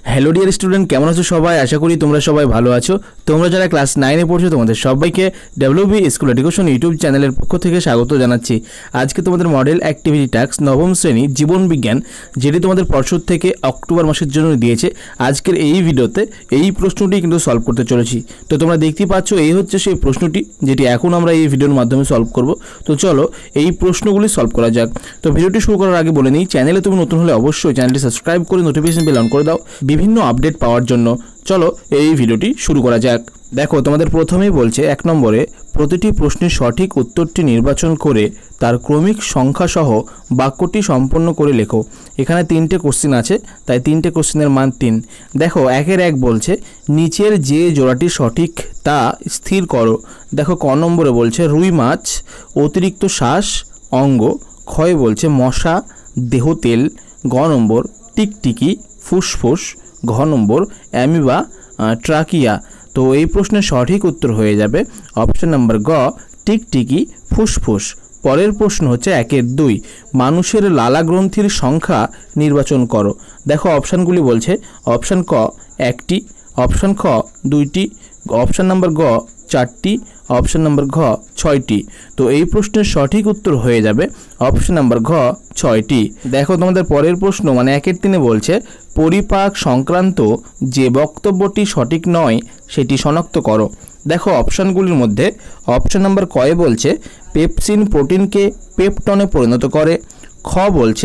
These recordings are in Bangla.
হ্যালো ডিয়ার স্টুডেন্ট, কেমন আছো সবাই? আশা করি তোমরা সবাই ভালো আছো। তোমরা যারা ক্লাস 9-এ পড়ছো তোমাদের সবাইকে ডব্লিউবি স্কুল এডুকেশন ইউটিউব চ্যানেলের পক্ষ থেকে স্বাগত জানাচ্ছি। আজকে তোমাদের মডেল অ্যাক্টিভিটি টাস্ক নবম শ্রেণী জীবন বিজ্ঞান, যেটি তোমাদের পর্ষদ থেকে অক্টোবর মাসের জন্য দিয়েছে। আজকের এই ভিডিওতে এই প্রশ্নটি কিন্তু সলভ করতে চলেছি। তো তোমরা দেখতেই পাচ্ছ, এই হচ্ছে সেই প্রশ্নটি যেটি এখন আমরা এই ভিডিওর মাধ্যমে সলভ করব। তো চলো এই প্রশ্নগুলি সলভ করা যাক। তো ভিডিওটি শুরু করার আগে বলে নিই, চ্যানেলে তুমি নতুন হলে অবশ্যই চ্যানেলটি সাবস্ক্রাইব করে নোটিফিকেশন বেল অন করে দাও বিভিন্ন আপডেট পাওয়ার জন্য। চলো এই ভিডিওটি শুরু করা যাক। দেখো, তোমাদের প্রথমেই বলছে 1 নম্বরে প্রতিটি প্রশ্নের সঠিক উত্তরটি নির্বাচন করে তার ক্রমিক সংখ্যা সহ বাক্যটি সম্পন্ন করে লেখো। এখানে 3টে কোশ্চেন আছে, তাই 3টে কোশ্চেনের মান 3। দেখো 1-এর 1 বলছে নিচের যে জোড়াটি সঠিক তা স্থির করো। দেখো ক নম্বরে বলছে রুই মাছ অতিরিক্ত শ্বাস অঙ্গ। ক্ষয় বলছে মশা দেহ তেল। গ নম্বর টিকটিকি ফুসফুস। ঘ নম্বর অ্যামিবা ট্রাকিয়া। তো এই প্রশ্নের সঠিক উত্তর হয়ে যাবে অপশন নাম্বার গ, টিকটিকি ফুসফুস। পরের প্রশ্ন হচ্ছে 1-এর 2, মানুষের লালা গ্রন্থির সংখ্যা নির্বাচন করো। দেখো অপশানগুলি বলছে অপশান ক 1টি, অপশান খ 2টি, অপশান নাম্বার গ 4টি, অপশান নাম্বার ঘ 6টি। তো এই প্রশ্নের সঠিক উত্তর হয়ে যাবে অপশান নাম্বার ঘ 6টি। দেখো তোমাদের পরের প্রশ্ন মানে 1-এর 3-এ বলছে পরিপাক সংক্রান্ত যে বক্তব্যটি সঠিক নয় সেটি শনাক্ত করো। দেখো অপশানগুলির মধ্যে অপশান নাম্বার কয়ে বলছে পেপসিন প্রোটিনকে পেপটনে পরিণত করে। খ বলছে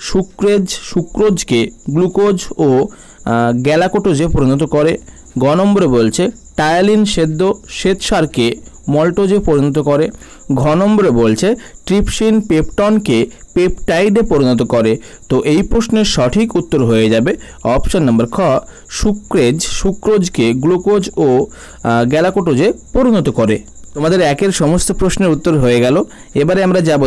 সুক্রোজকে গ্লুকোজ ও গ্যালাকোটোজে পরিণত করে। গ নম্বরে বলছে টায়ালিন সেদ্ধ শ্বেতসারকে মল্টোজে পরিণত করে। ঘ নম্বরে বলছে ট্রিপসিন পেপটনকে পেপটাইডে পরিণত করে। তো এই প্রশ্নের সঠিক উত্তর হয়ে যাবে অপশান নাম্বার খ, সুক্রোজকে গ্লুকোজ ও গ্যালাকোটোজে পরিণত করে। তোমাদের 1-এর সমস্ত প্রশ্নের উত্তর হয়ে গেল। এবারে আমরা যাব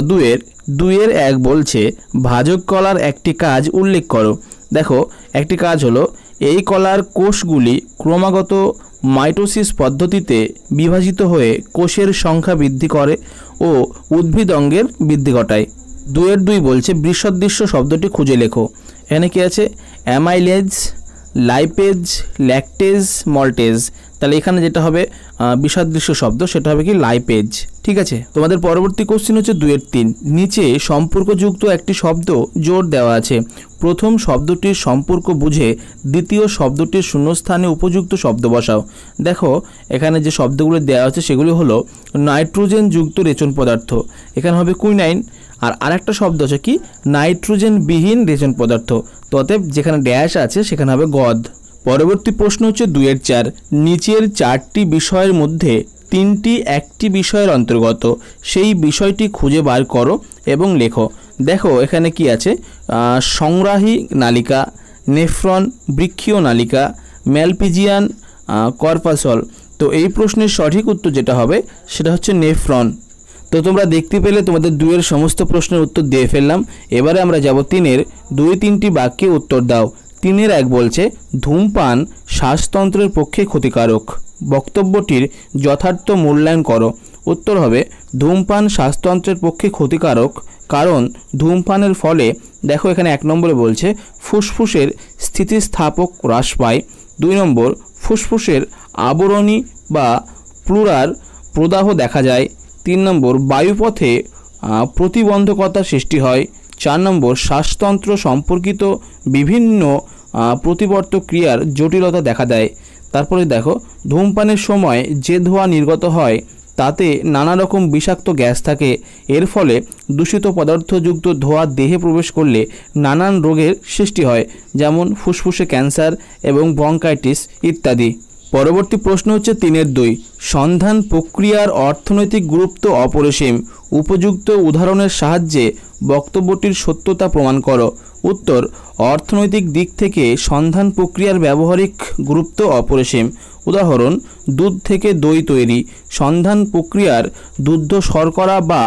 2-এর 1 বলছে ভাজক কলার একটি কাজ উল্লেখ করো। দেখো একটি কাজ হলো এই কলার কোষগুলি ক্রমাগত মাইটোসিস পদ্ধতিতে বিভাজিত হয়ে কোষের সংখ্যা বৃদ্ধি করে ও উদ্ভিদ অঙ্গের বৃদ্ধি ঘটায়। 2-এর 2 বলছে বিসদৃশ্য শব্দটি খুঁজে লেখো। এখানে কি আছে? Amylase, lipase, lactase, maltase. তাহলে এখানে যেটা হবে বিসদৃশ্য শব্দ সেটা হবে কি লাইপেজ। ঠিক আছে। তোমাদের পরবর্তী কোশ্চেন হচ্ছে 2-এর 3, নিচে সম্পর্কযুক্ত একটি শব্দ জোর দেওয়া আছে। প্রথম শব্দটির সম্পর্ক বুঝে দ্বিতীয় শব্দটির শূন্যস্থানে উপযুক্ত শব্দ বসাও। দেখো এখানে যে শব্দগুলো দেওয়া আছে সেগুলি হলো নাইট্রোজেন যুক্ত রেচন পদার্থ, এখানে হবে কুইনাইন। আর আরেকটা শব্দ আছে কি নাইট্রোজেন বিহীন রেচন পদার্থ, অতএব যেখানে ড্যাশ আছে সেখানে হবে গদ। পরবর্তী প্রশ্ন হচ্ছে 2-এর 4, নিচের 4টি বিষয়ের মধ্যে 3টি একটি বিষয়ের অন্তর্গত, সেই বিষয়টি খুঁজে বার করো এবং লেখো। দেখো এখানে কি আছে? সংগ্রাহী নালিকা, নেফ্রন বৃক্ষীয় নালিকা, ম্যালপিজিয়ান কর্পাসল। তো এই প্রশ্নের সঠিক উত্তর যেটা হবে সেটা হচ্ছে নেফ্রন। তো তোমরা দেখতে পেলে তোমাদের 2-এর সমস্ত প্রশ্নের উত্তর দিয়ে ফেললাম। এবারে আমরা যাব 3-এর 2-3টি বাক্যে উত্তর দাও। 3-এর 1 বলছে ধূমপান শ্বাসতন্ত্রের পক্ষে ক্ষতিকারক, বক্তব্যটির যথার্থ মূল্যায়ন করো। উত্তর হবে ধূমপান শ্বাসতন্ত্রের পক্ষে ক্ষতিকারক কারণ ধূমপানের ফলে, দেখো এখানে 1 নম্বরে বলছে ফুসফুসের স্থিতিস্থাপক হ্রাস পায়। 2 নম্বর ফুসফুসের আবরণী বা প্লুরার প্রদাহ দেখা যায়। 3 নম্বর বায়ুপথে প্রতিবন্ধকতা সৃষ্টি হয়। 4 নম্বর শ্বাসতন্ত্র সম্পর্কিত বিভিন্ন প্রতিবর্তক ক্রিয়ার জটিলতা দেখা দেয়। তারপরে দেখো ধূমপানের সময় যে ধোঁয়া নির্গত হয় তাতে নানা রকম বিষাক্ত গ্যাস থাকে। এর ফলে দূষিত পদার্থযুক্ত ধোঁয়া দেহে প্রবেশ করলে নানান রোগের সৃষ্টি হয়, যেমন ফুসফুসে ক্যান্সার এবং ব্রঙ্কাইটিস ইত্যাদি। পরবর্তী প্রশ্ন হচ্ছে 3-এর 2, সন্ধান প্রক্রিয়ার অর্থনৈতিক গুরুত্ব অপরিসীম, উপযুক্ত উদাহরণের সাহায্যে বক্তব্যটির সত্যতা প্রমাণ করো। উত্তর অর্থনৈতিক দিক থেকে সন্ধান প্রক্রিয়ার ব্যবহারিক গুরুত্ব অপরিসীম। উদাহরণ দুধ থেকে দই তৈরি। সন্ধান প্রক্রিয়ার দুগ্ধ শর্করা বা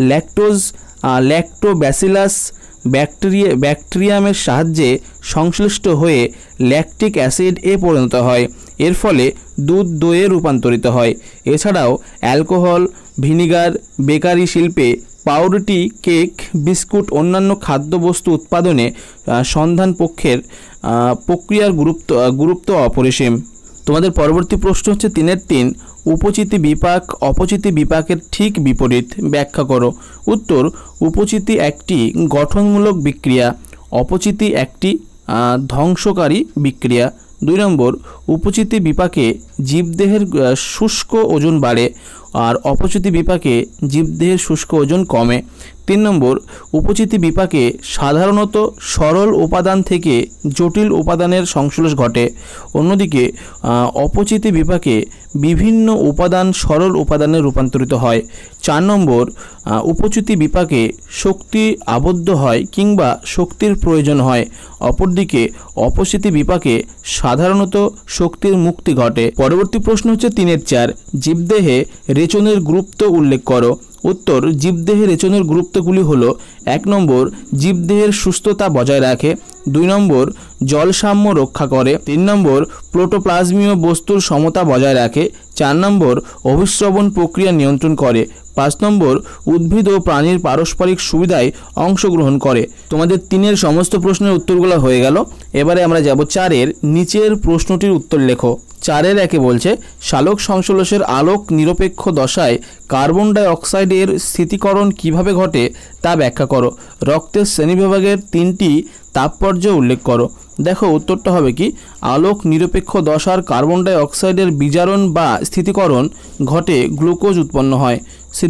ল্যাক্টোব্যাসিলাস ব্যাকটেরিয়ামের সাহায্যে সংশ্লিষ্ট হয়ে ল্যাকটিক অ্যাসিড এ পরিণত হয়। এর ফলে দুধ দইয়ে রূপান্তরিত হয়। এছাড়াও অ্যালকোহল, ভিনিগার, বেকারি শিল্পে পাউরুটি, কেক, বিস্কুট অন্যান্য খাদ্যবস্তু উৎপাদনে সন্ধান পক্ষের প্রক্রিয়ার গুরুত্ব অপরিসীম। তোমাদের পরবর্তী প্রশ্ন হচ্ছে 3-3, উপচিতি বিপাক অপচিতি বিপাকের ঠিক বিপরীত ব্যাখ্যা করো। উত্তর, উপচিতি একটি গঠনমূলক বিক্রিয়া, অপচিতি একটি ধ্বংসকারী বিক্রিয়া। 2 নম্বর, উপচিতি বিপাকে জীবদেহের শুষ্ক ওজন বাড়ে আর অপচিতি বিপাকে জীবদেহের শুষ্ক ওজন কমে। 3 নম্বর, উপচিতি বিপাকে সাধারণত সরল উপাদান থেকে জটিল উপাদানের সংশ্লেষ ঘটে, অন্যদিকে অপচিতি বিপাকে বিভিন্ন উপাদান সরল উপাদানে রূপান্তরিত হয়। 4 নম্বর, উপচিতি বিপাকে শক্তি আবদ্ধ হয় কিংবা শক্তির প্রয়োজন হয়, অপরদিকে অপচিতি বিপাকে সাধারণত শক্তির মুক্তি ঘটে। পরবর্তী প্রশ্ন হচ্ছে 3-4, জীবদেহে রেচনের গুরুত্ব উল্লেখ করো। উত্তর, জীবদেহে রেচনের গুরুত্বগুলি হলো: 1 নম্বর, জীবদেহের সুস্থতা বজায় রাখে। 2 নম্বর, জলসাম্য রক্ষা করে। 3 নম্বর, প্রোটোপ্লাজমীয় বস্তুর সমতা বজায় রাখে। 4 নম্বর, অভিস্রবণ প্রক্রিয়া নিয়ন্ত্রণ করে। 5 নম্বর, উদ্ভিদ ও প্রাণীর পারস্পরিক সুবিধায় অংশগ্রহণ করে। তোমাদের 3-এর সমস্ত প্রশ্নের উত্তরগুলো হয়ে গেল। এবারে আমরা যাব 4-এর নিচের প্রশ্নটির উত্তর লেখো। 4-এর 1-এ বলছে, সালোক সংশ্লেষের আলোক নিরপেক্ষ দশায় কার্বন ডাই অক্সাইডের স্থিতিকরণ কিভাবে ঘটে তা ব্যাখ্যা করো। রক্তের শ্রেণীবিভাগের 3টি তাৎপর্য উল্লেখ করো। দেখো উত্তরটা হবে কি, আলোক নিরপেক্ষ দশার কার্বন ডাই অক্সাইডের বিজারণ বা স্থিতিকরণ ঘটে গ্লুকোজ উৎপন্ন হয়।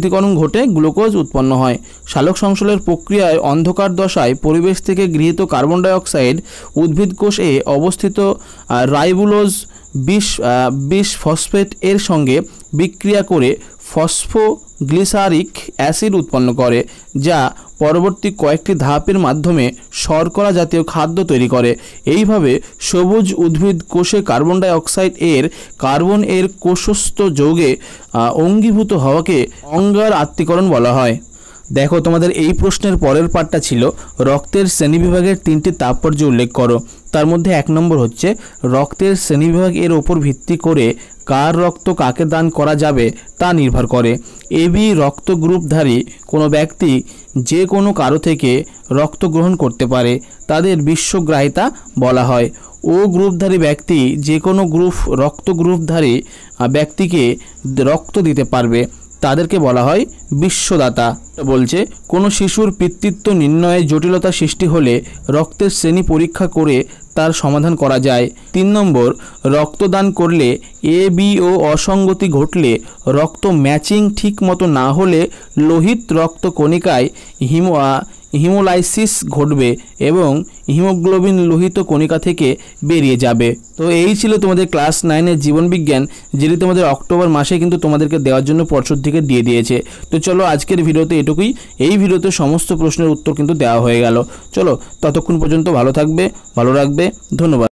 সালোক সংশ্লেষের প্রক্রিয়ায় অন্ধকার দশায় পরিবেশ থেকে গৃহীত কার্বন ডাই অক্সাইড উদ্ভিদ কোষে অবস্থিত রাইবোলোজ 20 ফসফেট এর সঙ্গে বিক্রিয়া করে ফসফোগ্লিসারিক অ্যাসিড উৎপন্ন করে, যা পরবর্তী কয়েকটি ধাপের মাধ্যমে শর্করা জাতীয় খাদ্য তৈরি করে। এইভাবে সবুজ উদ্ভিদ কোষে কার্বন ডাই অক্সাইড কার্বন এর কোষস্থ যৌগে অঙ্গীভূত হওয়াকে অঙ্গার আত্তীকরণ বলা হয়। দেখো তোমাদের এই প্রশ্নের পরের পার্টটা ছিল রক্তের শ্রেণীবিভাগের 3টি তাৎপর্য উল্লেখ করো। তার মধ্যে 1 নম্বর হচ্ছে, রক্তের শ্রেণীবিভাগ এর ওপর ভিত্তি করে কার রক্ত কাকে দান করা যাবে তা নির্ভর করে। এবি রক্ত গ্রুপধারী কোনো ব্যক্তি যে কোনো কারো থেকে রক্ত গ্রহণ করতে পারে, তাদের বিশ্বগ্রাহিতা বলা হয়। ও গ্রুপধারী ব্যক্তি যে কোনো রক্ত গ্রুপধারী ব্যক্তিকে রক্ত দিতে পারবে, তাদেরকে বলা হয় বিশ্বদাতা। বলছে, কোনো শিশুর পিতৃত্ব নির্ণয়ে জটিলতা সৃষ্টি হলে রক্তের শ্রেণী পরীক্ষা করে তার সমাধান করা যায়। 3 নম্বর, রক্তদান করলে এ বি ও অসঙ্গতি ঘটলে রক্ত ম্যাচিং ঠিক মতো না হলে লোহিত রক্ত কণিকায় হিমোলাইসিস ঘটবে এবং হিমোগ্লোবিন লোহিত কণিকা থেকে বেরিয়ে যাবে। তো এই ছিল তোমাদের ক্লাস 9-এর জীবনবিজ্ঞান, যেটি তোমাদের অক্টোবর মাসে কিন্তু তোমাদেরকে দেওয়ার জন্য পর্ষদ থেকে দিয়ে দিয়েছে। তো চলো আজকের ভিডিওতে এটুকুই। এই ভিডিওতে সমস্ত প্রশ্নের উত্তর কিন্তু দেওয়া হয়ে গেল। চলো ততক্ষণ পর্যন্ত ভালো থাকবে, ভালো রাখবে। ধন্যবাদ।